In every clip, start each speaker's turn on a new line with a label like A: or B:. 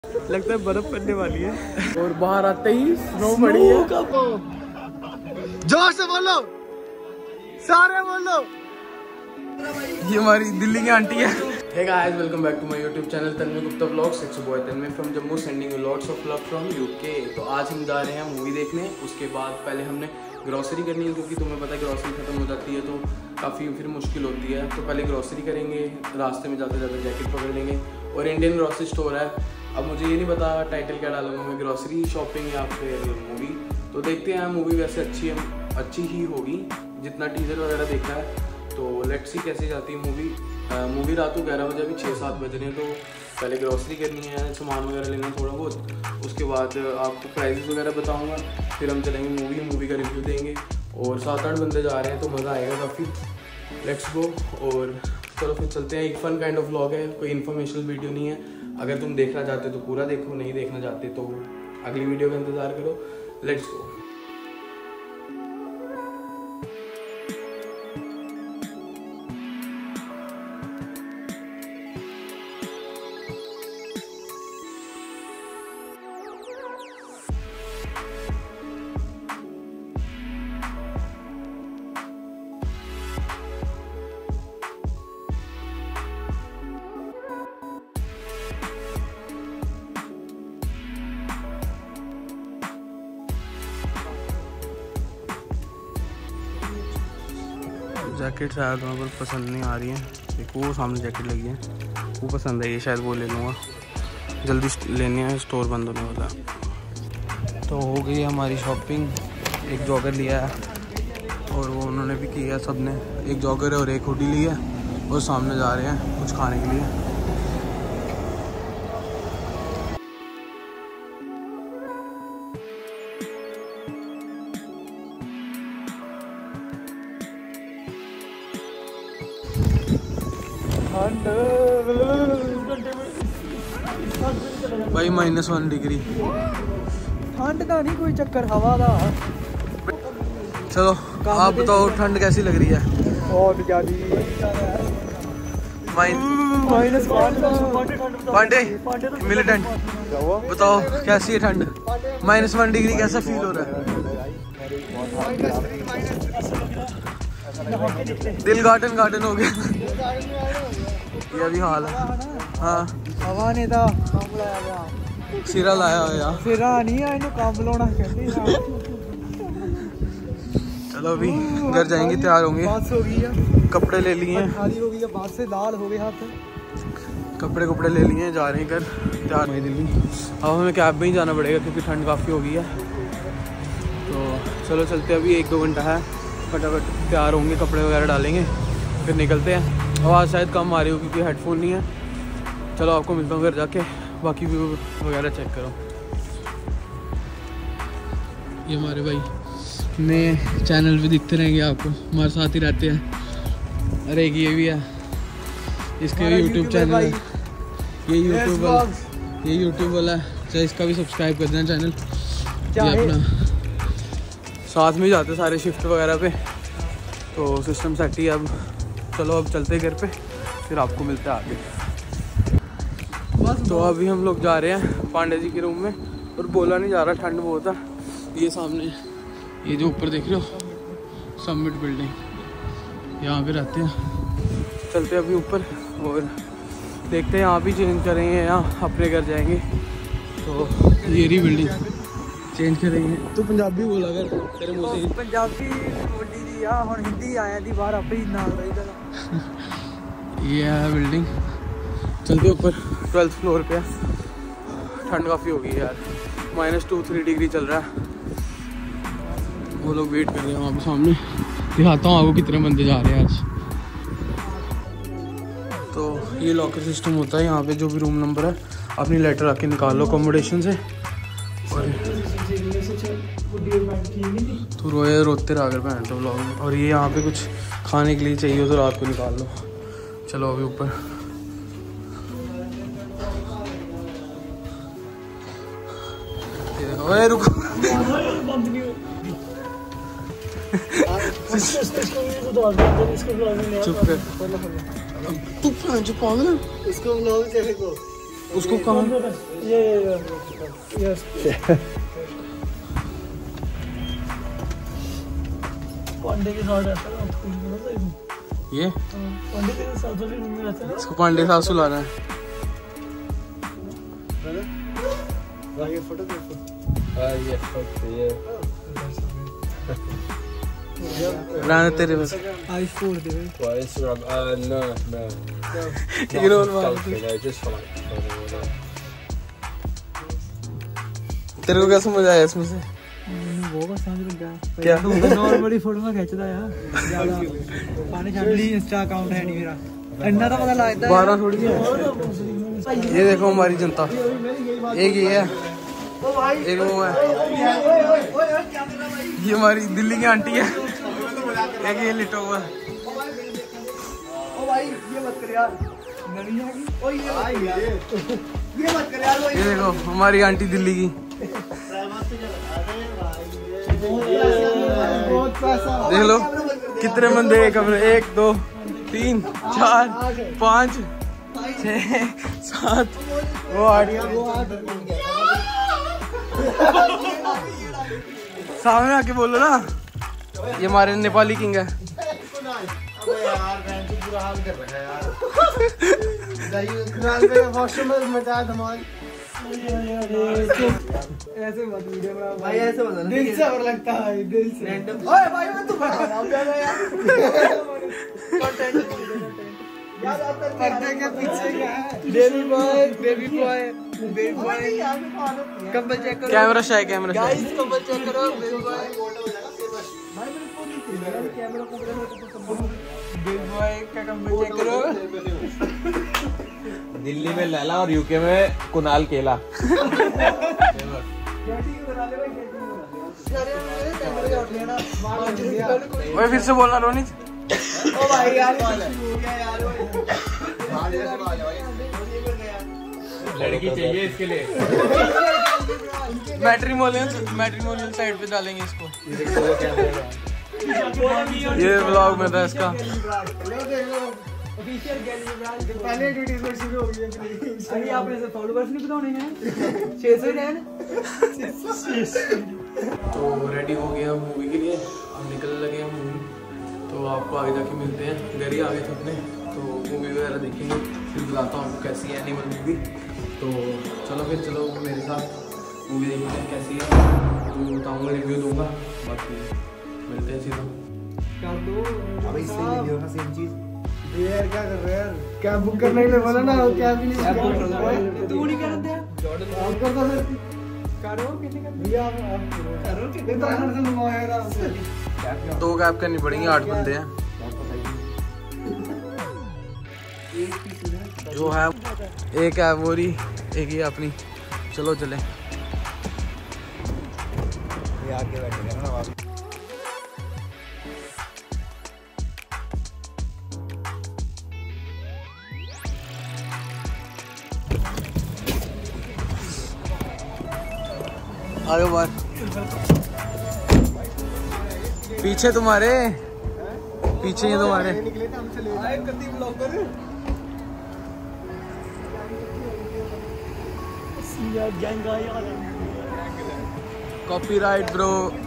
A: लगता है बर्फ पड़ने वाली है और बाहर आते ही स्नो पड़ी है। जोर से बोलो, सारे बोलो। ये हमारी दिल्ली की आंटी है। Hey guys, welcome back to my YouTube channel Tanmay Gupta vlogs. It's boy Tanmay from Jammu sending you lots of love from UK. तो आज हम जा रहे हैं मूवी देखने। उसके बाद पहले हमने ग्रॉसरी करनी है, क्योंकि तुम्हें पता है ग्रॉसरी खत्म हो जाती है तो काफ़ी फिर मुश्किल होती है। तो पहले ग्रॉसरी करेंगे, रास्ते में जाते जाते जैकेट पकड़ लेंगे। और इंडियन ग्रॉसरी स्टोर है। अब मुझे ये नहीं पता टाइटल क्या डालूंगा मैं, ग्रॉसरी शॉपिंग या फिर मूवी। तो देखते हैं। मूवी वैसे अच्छी ही होगी जितना टीजर वगैरह देखा है। तो लेट्स सी कैसे जाती है मूवी रात को 11 बजे, अभी 6-7 बज रहे हैं। तो पहले ग्रॉसरी करनी है, सामान वगैरह लेना थोड़ा बहुत। उसके बाद आपको प्राइसेस वगैरह बताऊंगा, फिर हम चलेंगे मूवी का रिव्यू देंगे। और 7-8 बंदे जा रहे हैं तो मज़ा आएगा काफ़ी। Let's go. और चलो फिर चलते हैं। एक फन काइंड ऑफ व्लॉग है, कोई इन्फॉर्मेशनल वीडियो नहीं है। अगर तुम देखना चाहते हो तो पूरा देखो, नहीं देखना चाहते तो अगली वीडियो का इंतज़ार करो। Let's go. जैकेट शायद वहाँ पर पसंद नहीं आ रही है। एक वो सामने जैकेट लगी है, वो पसंद है, ये शायद वो ले लूँगा। जल्दी लेनी है, स्टोर बंद होने वाला। तो हो गई हमारी शॉपिंग। एक जॉगर लिया है और वो उन्होंने भी किया, सब ने। एक जॉगर है और एक हुडी ली है और सामने जा रहे हैं कुछ खाने के लिए। भाई -1 डिग्री
B: ठंड का नहीं कोई चक्कर, हवा का।
A: चलो आप बताओ ठंड कैसी लग रही है?
B: बहुत ज्यादा।
A: पांडे मिलिटेंट बताओ कैसी है ठंड? -1 डिग्री कैसा फील हो रहा है? दिल गार्डन हो गया। ये भी हाल है। हाँ
B: हवा ने तो
A: सिरा लाया होया।
B: सिरा नहीं है, इन्हें काम बुलाना कहते हैं।
A: चलो अभी घर जाएंगे, तैयार होंगे।
B: बात हो गई है,
A: कपड़े ले लिए हैं,
B: खाली हो गई है, बात से लाल हो गए हाथ।
A: कपड़े ले लिए हैं, जा रहे हैं घर, तैयार हुए दिल्ली। अब हमें कैब में ही जाना पड़ेगा क्योंकि ठंड काफ़ी हो गई है। तो चलो चलते, अभी 1-2 घंटा है। फटाफट तैयार होंगे, कपड़े वगैरह डालेंगे, फिर निकलते हैं। आवाज़ शायद कम आ रही हो क्योंकि हेडफोन नहीं है। चलो आपको मिलता हूँ घर जाके, बाकी व्यू वगैरह चेक करो। ये हमारे भाई नए चैनल भी दिखते रहेंगे आपको, हमारे साथ ही रहते हैं। अरे एक ये भी है, इसके भी यूट्यूब चैनल है। ये यूट्यूब वाला है, चाहे इसका भी सब्सक्राइब कर देना चैनल। ये अपना साथ में जाते सारे शिफ्ट वगैरह पे, तो सिस्टम सेट ही है अब। चलो अब चलते घर पे, फिर आपको मिलता है आगे। तो अभी हम लोग जा रहे हैं पांडे जी के रूम में, और बोला नहीं जा रहा, ठंड बहुत है। ये सामने, ये जो ऊपर देख रहे हो समिट बिल्डिंग, यहाँ पे रहते हैं। चलते हैं अभी ऊपर और देखते हैं, यहाँ भी चेंज करेंगे या अपने घर जाएंगे। तो ये रही बिल्डिंग, चेंज करेंगे। तो पंजाबी बोला कर तेरे मुँह से।
B: पंजाबी बोली दी आ, हुण हिंदी आया दी बाहर आपे ही नाल रही गल।
A: ये है बिल्डिंग। चलते ऊपर, 12th फ्लोर पे। ठंड काफ़ी हो गई यार, -2-3 डिग्री चल रहा है। वो लोग वेट कर रहे हैं वहाँ पे सामने। दिखाता हूँ आपको कितने बंदे जा रहे हैं आज। तो ये लॉकर सिस्टम होता है यहाँ पे, जो भी रूम नंबर है अपनी लेटर आके निकाल लो अकोमोडेशन से। और तो रोते रहा कर बहन तो व्लॉग में। और ये यहाँ पे कुछ खाने के लिए चाहिए तो रात को निकाल लो। चलो अभी ऊपर। ओए रुको चुप कर। तू जो पागल है,
B: इसको व्लॉग चलेगा।
A: उसको कहाँ
B: ये पांडे के साथ रहता है
A: ये
B: पांडे के साथ वाली रूम में रहता है।
A: इसको पांडे साहब सुला रहा है।
B: ये फोटो देखो।
A: रहने तेरे बस
B: आई फोड़ दे
A: तेरे को क्या समझ आया इसमें से?
B: वो का समझ लग गया
A: क्या?
B: नॉर्मली फोटो में खींचदा यार ज्यादा पानी छाड़ ली। इंस्टा अकाउंट है नहीं मेरा इतना तो पता लगता है
A: 12 थोड़ी है। ये देखो हमारी जनता, एक ये है, एक वो है, ये हमारी दिल्ली की आंटी है, एक ये लिटा हुआ है। ये देखो हमारी आंटी दिल्ली की। देख लो कितने बंदे एक कमरे, 1 2 3 4 5 6 7 वो 8। सामने आके बोलो ना, ये हमारे नेपाली किंग है।
B: ऐसे मत वीडियो बना भाई, ऐसे बता दिल से और लगता है दिल से। ओए भाई मैं तू बना यार कंटेंट यार पर्दे के पीछे क्या है? बेबी बॉय कंबल चेक करो।
A: Camera shy camera shy.
B: Guys कंबल चेक करो। बेबी बॉय भाई मेरे फोन नहीं कैमरा को बेबी बॉय का कंबल चेक करो।
C: दिल्ली में लैला और यूके में कुणाल केला।
A: वही फिर से बोलना रोनित।
B: ओ भाई यार हो गया यार।
C: लड़की चाहिए इसके लिए।
A: मैट्रिमोनियल साइड पे डालेंगे इसको। ये व्लॉग में था इसका।
B: पहले एडवर्टाइजमेंट शुरू हो गई है। अभी आपने से फॉलोअर्स नहीं बताने हैं 600 हैं।
A: तो रेडी हो गया मूवी के लिए, अब निकलने लगे हैं मूवी। तो आपको आगे जाके मिलते हैं, घर ही आ गए थे अपने, तो मूवी वगैरह देखेंगे, फिर बुलाता हूँ आपको कैसी है एनिमल मूवी। तो चलो फिर चलो मेरे साथ मूवी देखते हैं कैसी है, तो बताऊँगा, रिव्यू दूँगा। बाकी मिलते हैं सीधा।
B: कर दो अभी इससे वीडियो का सेम चीज। यार क्या कर रहे हो यार? कैब बुक करने के लिए बोला ना, कैब भी नहीं बुक कर रहा है। तू नहीं कर रहा है जॉर्डन आप करता सर करो कितने का भैया आप करो कितने तरह से मंगाएगा।
A: 2 कैब करनी पड़ेंगी, 8 बंदे हैं जो है। एक है वो रही, एक ही अपनी। चलो चले।
B: ये आगे बैठेगा ना आप।
A: आगे बाहर पीछे तुम्हारे पीछे ही तुम्हारे कॉपीराइट ब्रो।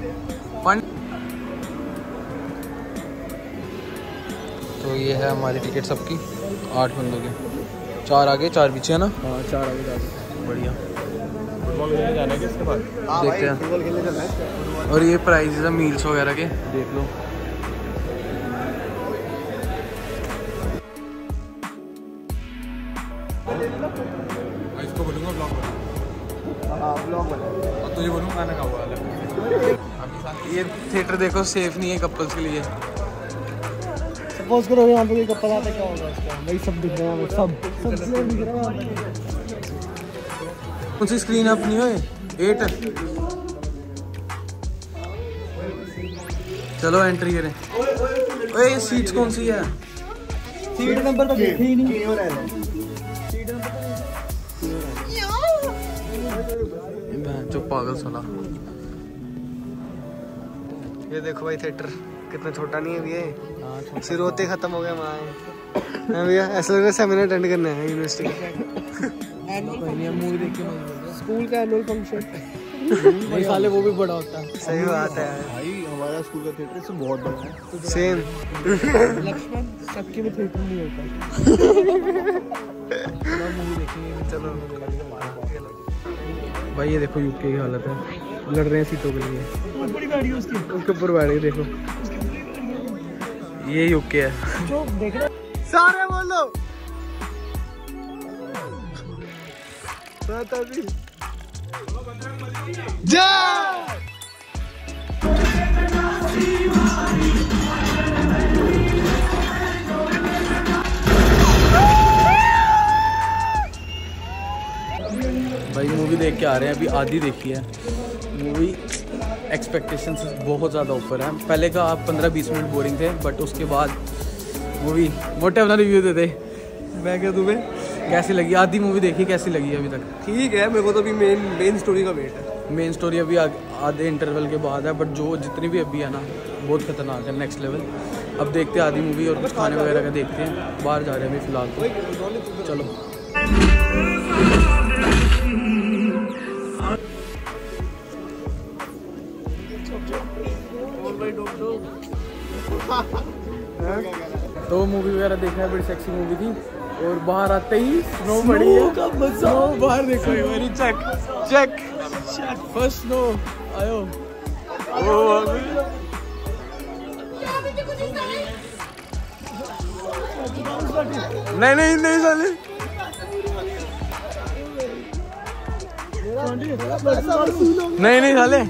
A: तो ये है हमारी टिकट सबकी, 8 बंदों की, 4 आगे 4 पीछे है ना।
B: हाँ 4 आगे जा
A: बढ़िया।
C: जाना है किसके पास?
A: देखते हैं। और ये प्राइस है मील्स वगैरह के, देख लो।
C: इसको बोलूंगा ब्लॉग बना।
B: हाँ ब्लॉग बना।
C: और तुझे बोलूंगा खाना खाओ वाला।
A: ये थिएटर देखो सेफ नहीं है कपल्स के लिए।
B: सपोज करो यहाँ पे कोई कपल आता क्या होगा उसका? वही सब दिख रहा है, सब दिख रहा है।
A: कौन सी स्क्रीन अपनी है? 8। चलो एंट्री करें। ओए सीट्स कौन सी है?
B: सीट नंबर तो देखी ही नहीं।
A: जो पागल साला।
B: ये देखो भाई थिएटर कितना छोटा नहीं है ये, सिर होते खत्म हो गया वहाँ। भैया ऐसा लग रहा है सेमिनार अटेंड करने हैं यूनिवर्सिटी स्कूल का एनुअल फंक्शन
A: साले वो भी बड़ा होता है।
B: सही बात है
C: भाई हमारा स्कूल का थिएटर से बहुत बड़ा है।
B: सेम
A: लक्ष्मण सबके में थिएटर नहीं होता।
B: चलो
A: भाई ये देखो यूके की हालत है, लड़ रहे हैं सीटों के लिए।
B: बड़ी गाड़ी है उसकी,
A: उसके ऊपर बैठ गए देखो, ये यूके है।
B: जो देख रहे सारे बोलो
A: भाई मूवी देख के आ रहे हैं, अभी आधी देखी है मूवी। एक्सपेक्टेशन से बहुत ज़्यादा ऊपर है। पहले का आप 15-20 मिनट बोरिंग थे, बट उसके बाद मूवी मोटे अपना रिव्यू दे दे।
B: मैं क्या तुम्हें
A: कैसी लगी? आधी मूवी देखी, कैसी लगी अभी तक?
B: ठीक है, मेरे को तो अभी मेन स्टोरी का वेट है।
A: मेन स्टोरी अभी आधे इंटरवल के बाद है, बट जो जितनी भी अभी है ना बहुत खतरनाक है, नेक्स्ट लेवल। अब देखते हैं आधी मूवी और कुछ खाने वगैरह का देखते हैं। बाहर जा रहे हैं अभी फिलहाल तो, चलो। तो मूवी वगैरह देखा है, बड़ी सेक्सी मूवी थी। और बाहर आते ही स्नो पड़ी है। स्नो बाहर देखो, मेरी चेक फर्स्ट स्नो आयो। नहीं साले, नहीं साले।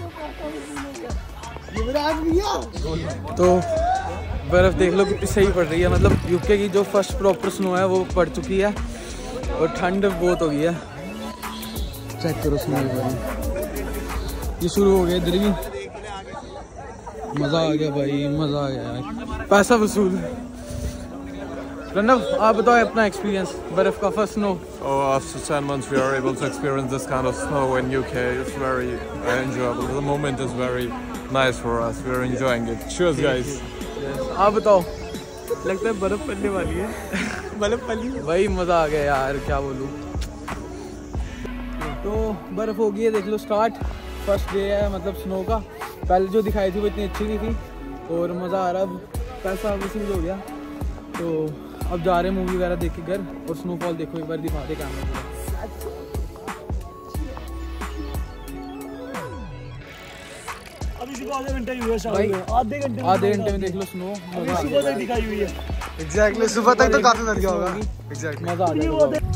A: तो बर्फ देख लो कितनी सही पड़ रही है। मतलब यूके की जो फर्स्ट प्रॉपर स्नो है वो पड़ चुकी है और ठंड बहुत हो गई है। चेक करो स्नो, ये शुरू हो गया इधर भी। मज़ा आ गया भाई, मज़ा आ गया, पैसा वसूल। प्रणव आप बताओ अपना एक्सपीरियंस बर्फ का first snow.
C: Oh, after 10 months we are able to experience this kind of snow in UK. It's very enjoyable. The moment is very nice for us. We are enjoying it. Cheers guys.
A: आप बताओ।
B: लगता है बर्फ पड़ने वाली है। बर्फ पड़ी
A: भाई मज़ा आ गया यार, क्या बोलूँ। तो बर्फ़ हो गई है, देख लो स्टार्ट। फर्स्ट डे है मतलब स्नो का। पहले जो दिखाई थी वो इतनी अच्छी नहीं थी और मज़ा आ रहा। अब पैसा वसूल हो गया तो अब जा रहे हैं मूवी वगैरह देख के घर। और स्नोफॉल देखो एक बार, दिखाते कैमरे में।
B: अभी सिर्फ आधे घंटे ही हुए शायद।
A: भाई आधे घंटे में देख लो स्नो।
B: सुबह तक दिखाई हुई है।
D: एग्जैक्टली सुबह तक तो काफी लग गया होगा। एग्जैक्टली
A: मज़ा आ जाएगा।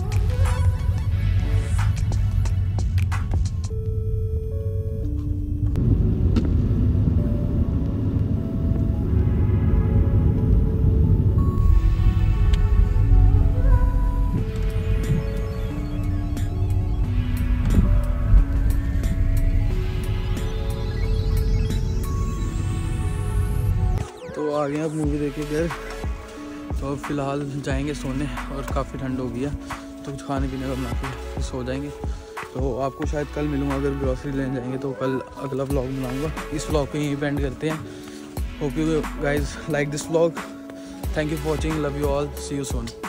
A: तो आ गए अब मूवी देख के घर। तो अब फिलहाल जाएंगे सोने और काफ़ी ठंड हो गई है तो कुछ खाने पीने का बना के सो जाएंगे। तो आपको शायद कल मिलूँगा, अगर ग्रॉसरी लेने जाएंगे तो कल अगला व्लॉग बनाऊँगा। इस व्लॉग को यहीं पेंड करते हैं। Hope you guys like this vlog. Thank you for watching, love you all, see you soon.